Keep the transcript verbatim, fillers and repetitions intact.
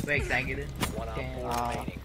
Gue excited. One on Damn. four Uh, remaining.